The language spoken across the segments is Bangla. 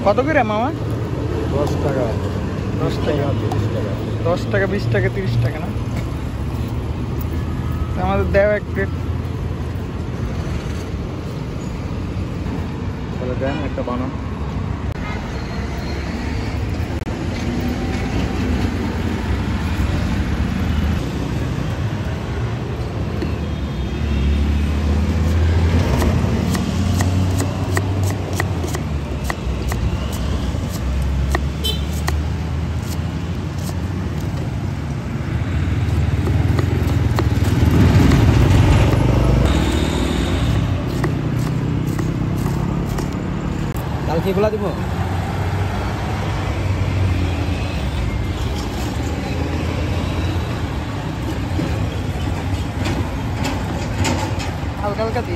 কত করে মামা? 10 টাকা 10 টাকা 30 টাকা 10 টাকা 20 টাকা 30 টাকা না? আমাদের দেও এক প্লেট তাহলে দেন একটা বানান। কালকে এগুলা দিব? হালকা হালকা দিন।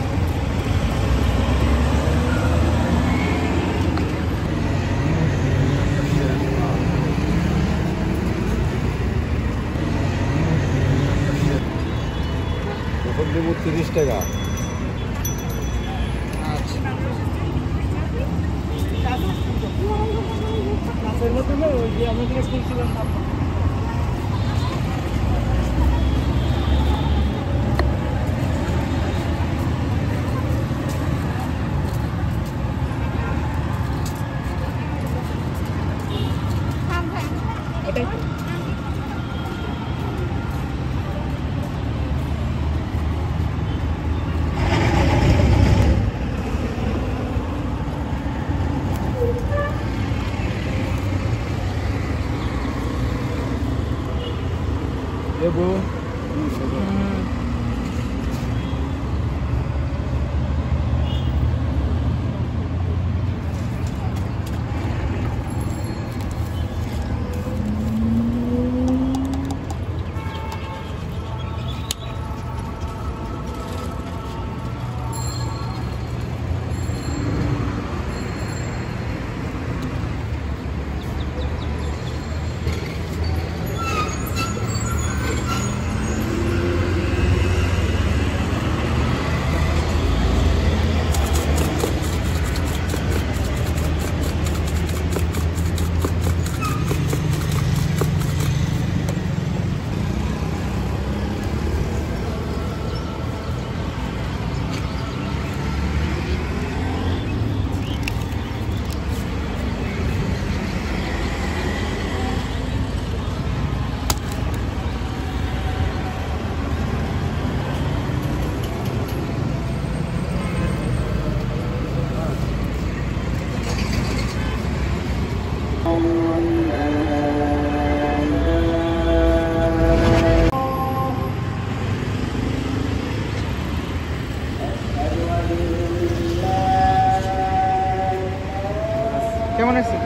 তখন দেবো 30 টাকা। দেবো কেমন আছে?